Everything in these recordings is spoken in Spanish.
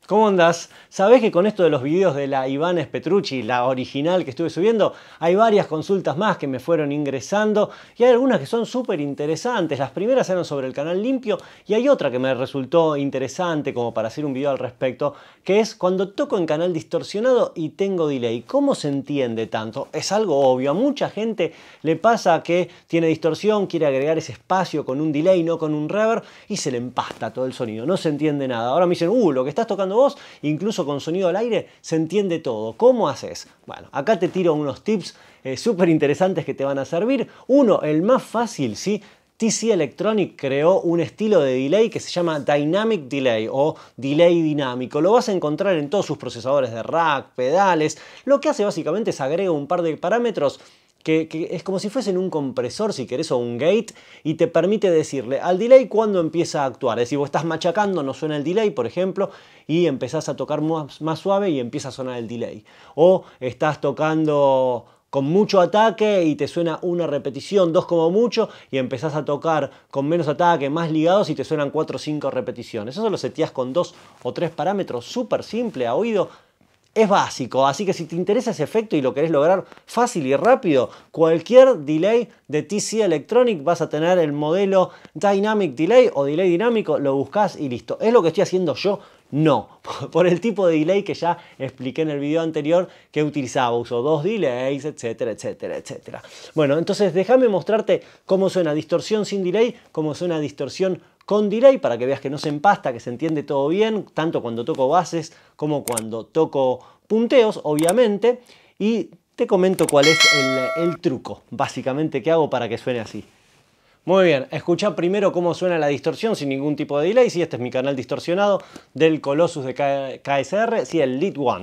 ¿Cómo andás? Sabés que con esto de los videos de la Ibanez Petrucci, la original que estuve subiendo, hay varias consultas más que me fueron ingresando y hay algunas que son súper interesantes. Las primeras eran sobre el canal limpio y hay otra que me resultó interesante como para hacer un video al respecto, que es cuando toco en canal distorsionado y tengo delay. ¿Cómo se entiende tanto? Es algo obvio. A mucha gente le pasa que tiene distorsión, quiere agregar ese espacio con un delay, no con un reverb, y se le empasta todo el sonido. No se entiende nada. Ahora me dicen, lo que estás tocando vos, incluso con sonido al aire, se entiende todo. ¿Cómo haces? Bueno, acá te tiro unos tips súper interesantes que te van a servir. Uno, el más fácil, ¿sí? TC Electronic creó un estilo de delay que se llama Dynamic Delay o delay dinámico. Lo vas a encontrar en todos sus procesadores de rack, pedales. Lo que hace básicamente es agrega un par de parámetros que es como si fuesen un compresor, si querés, o un gate, y te permite decirle al delay cuándo empieza a actuar. Es decir, vos estás machacando, no suena el delay, por ejemplo, y empezás a tocar más suave y empieza a sonar el delay. O estás tocando con mucho ataque y te suena una repetición, dos como mucho, y empezás a tocar con menos ataque, más ligados, y te suenan 4 o 5 repeticiones. Eso lo seteás con 2 o 3 parámetros, súper simple a oído. Es básico, así que si te interesa ese efecto y lo querés lograr fácil y rápido, cualquier delay de TC Electronic vas a tener el modelo Dynamic Delay o delay dinámico, lo buscás y listo. ¿Es lo que estoy haciendo yo? No, por el tipo de delay que ya expliqué en el video anterior que utilizaba. Uso 2 delays, etcétera, etcétera, etcétera. Bueno, entonces déjame mostrarte cómo suena distorsión sin delay, cómo suena distorsión con delay, para que veas que no se empasta, que se entiende todo bien, tanto cuando toco bases como cuando toco punteos, obviamente. Y te comento cuál es el truco, básicamente, que hago para que suene así. Muy bien, escucha primero cómo suena la distorsión sin ningún tipo de delay. Sí, este es mi canal distorsionado del Colossus de KSR, sí, el Lead One.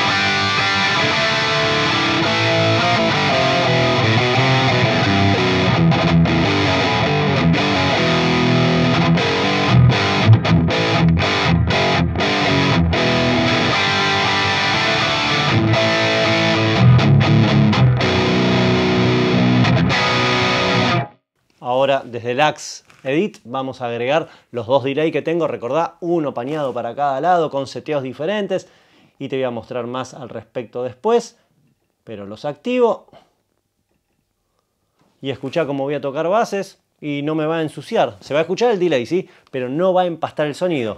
Ahora desde el Axe Edit vamos a agregar los 2 delay que tengo. Recordá, uno pañado para cada lado con seteos diferentes. Y te voy a mostrar más al respecto después. Pero los activo. Y escuchá cómo voy a tocar bases. Y no me va a ensuciar. Se va a escuchar el delay, ¿sí? Pero no va a empastar el sonido.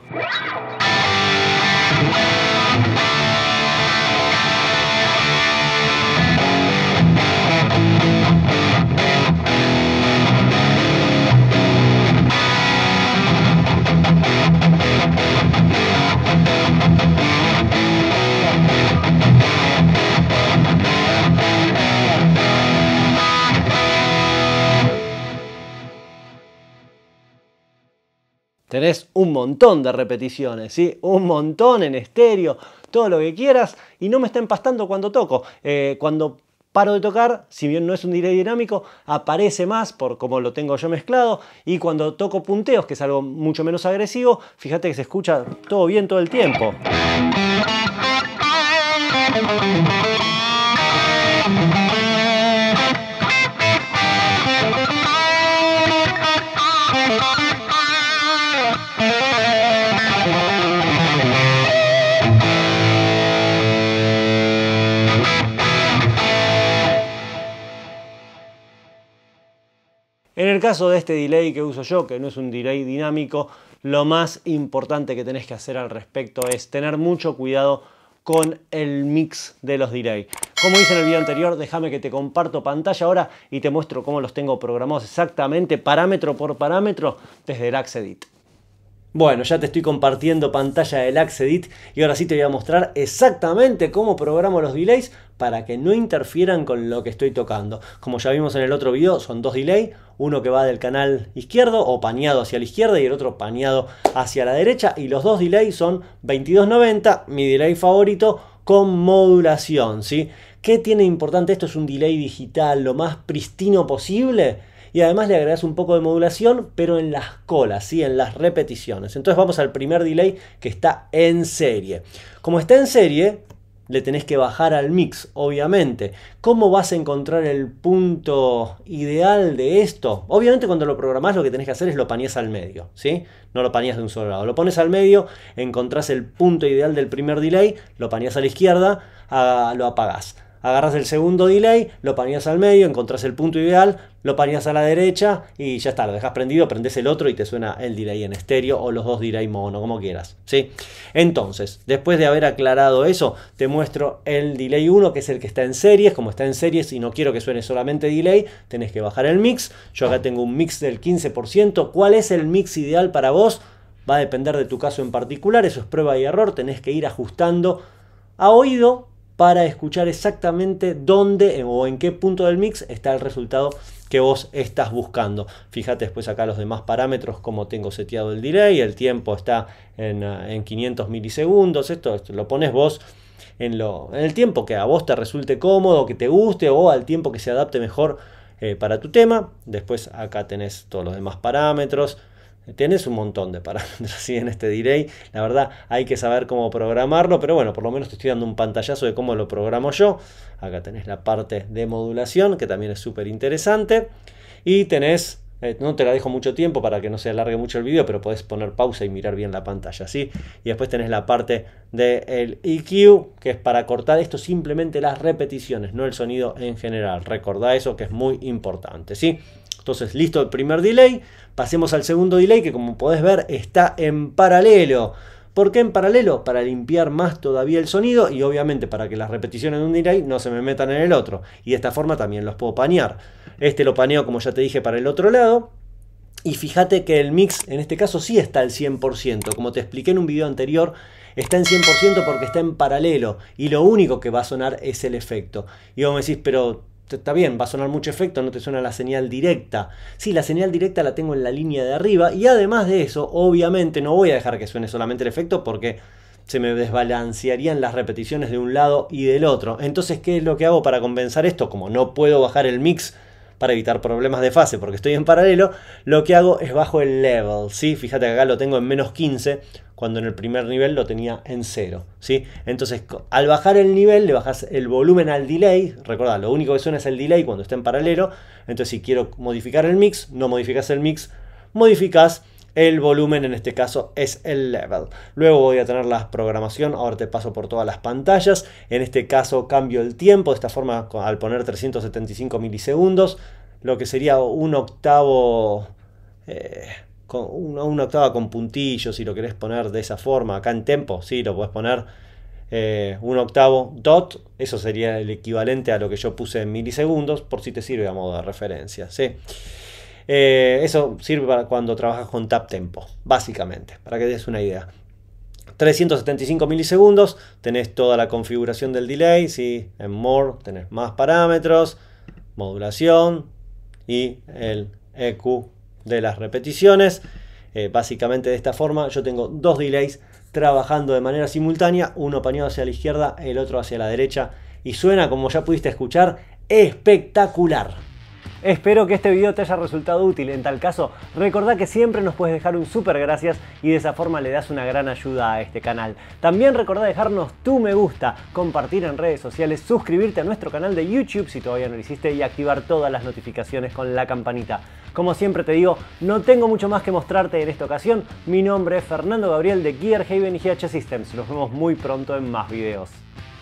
Tenés un montón de repeticiones, ¿sí? Un montón en estéreo, todo lo que quieras, y no me está empastando cuando toco. Cuando paro de tocar, si bien no es un delay dinámico, aparece más por como lo tengo yo mezclado, y cuando toco punteos, que es algo mucho menos agresivo, fíjate que se escucha todo bien todo el tiempo. En el caso de este delay que uso yo, que no es un delay dinámico, lo más importante que tenés que hacer al respecto es tener mucho cuidado con el mix de los delay. Como hice en el video anterior, déjame que te comparto pantalla ahora y te muestro cómo los tengo programados exactamente, parámetro por parámetro, desde el Axe Edit. Bueno, ya te estoy compartiendo pantalla del Axe Edit y ahora sí te voy a mostrar exactamente cómo programo los delays para que no interfieran con lo que estoy tocando. Como ya vimos en el otro video, son 2 delay, uno que va del canal izquierdo o pañado hacia la izquierda y el otro pañado hacia la derecha, y los 2 delay son 2290, mi delay favorito, con modulación, ¿sí? ¿Qué tiene importante esto? Es un delay digital lo más pristino posible. Y además le agregas un poco de modulación, pero en las colas, ¿sí? En las repeticiones. Entonces vamos al primer delay que está en serie. Como está en serie, le tenés que bajar al mix, obviamente. ¿Cómo vas a encontrar el punto ideal de esto? Obviamente cuando lo programás lo que tenés que hacer es lo paneás al medio, ¿sí? No lo paneás de un solo lado. Lo pones al medio, encontrás el punto ideal del primer delay, lo paneás a la izquierda, lo apagás. Agarras el segundo delay, lo paneás al medio, encontrás el punto ideal, lo paneás a la derecha y ya está, lo dejás prendido, prendés el otro y te suena el delay en estéreo o los dos delay mono, como quieras, ¿sí? Entonces, después de haber aclarado eso, te muestro el delay 1, que es el que está en series. Como está en series y no quiero que suene solamente delay, tenés que bajar el mix. Yo acá tengo un mix del 15%. ¿Cuál es el mix ideal para vos? Va a depender de tu caso en particular, eso es prueba y error, tenés que ir ajustando a oído para escuchar exactamente dónde o en qué punto del mix está el resultado que vos estás buscando. Fíjate después acá los demás parámetros, como tengo seteado el delay, el tiempo está en 500 milisegundos, esto lo pones vos en el tiempo que a vos te resulte cómodo, que te guste o al tiempo que se adapte mejor para tu tema. Después acá tenés todos los demás parámetros. Tienes un montón de parámetros ¿sí? En este delay. La verdad hay que saber cómo programarlo, pero bueno, por lo menos te estoy dando un pantallazo de cómo lo programo yo. Acá tenés la parte de modulación, que también es súper interesante. Y tenés, no te la dejo mucho tiempo para que no se alargue mucho el video, pero podés poner pausa y mirar bien la pantalla, ¿sí? Y después tenés la parte del EQ, que es para cortar esto simplemente las repeticiones, no el sonido en general. Recordá eso, que es muy importante, ¿sí? Entonces, listo el primer delay. Pasemos al segundo delay, que como podés ver está en paralelo. ¿Por qué en paralelo? Para limpiar más todavía el sonido y obviamente para que las repeticiones de un delay no se me metan en el otro. Y de esta forma también los puedo panear. Este lo paneo, como ya te dije, para el otro lado. Y fíjate que el mix en este caso sí está al 100%. Como te expliqué en un video anterior, está en 100% porque está en paralelo. Y lo único que va a sonar es el efecto. Y vos me decís, pero está bien, va a sonar mucho efecto, no te suena la señal directa. Sí, la señal directa la tengo en la línea de arriba y además de eso, obviamente no voy a dejar que suene solamente el efecto porque se me desbalancearían las repeticiones de un lado y del otro. Entonces, ¿qué es lo que hago para compensar esto? Como no puedo bajar el mix para evitar problemas de fase porque estoy en paralelo, lo que hago es bajo el level, ¿sí? Fíjate que acá lo tengo en menos 15, cuando en el primer nivel lo tenía en 0, ¿sí? Entonces, al bajar el nivel, le bajas el volumen al delay. Recordá, lo único que suena es el delay cuando está en paralelo. Entonces, si quiero modificar el mix, no modificas el mix, modificas el volumen, en este caso es el level. Luego voy a tener la programación, ahora te paso por todas las pantallas. En este caso cambio el tiempo, de esta forma al poner 375 milisegundos, lo que sería un octavo, una octava con puntillos, si lo querés poner de esa forma. Acá en tempo, sí, lo podés poner un octavo dot, eso sería el equivalente a lo que yo puse en milisegundos, por si te sirve a modo de referencia, ¿sí? Eso sirve para cuando trabajas con tap tempo, básicamente, para que des una idea. 375 milisegundos, tenés toda la configuración del delay, ¿sí? En More tenés más parámetros, modulación y el EQ de las repeticiones. Básicamente de esta forma yo tengo dos delays trabajando de manera simultánea, uno paneado hacia la izquierda, el otro hacia la derecha, y suena, como ya pudiste escuchar, espectacular. Espero que este video te haya resultado útil. En tal caso, recordá que siempre nos puedes dejar un súper gracias y de esa forma le das una gran ayuda a este canal. También recordá dejarnos tu me gusta, compartir en redes sociales, suscribirte a nuestro canal de YouTube si todavía no lo hiciste y activar todas las notificaciones con la campanita. Como siempre te digo, no tengo mucho más que mostrarte en esta ocasión. Mi nombre es Fernando Gabriel de Gear Haven y GH Systems. Nos vemos muy pronto en más videos.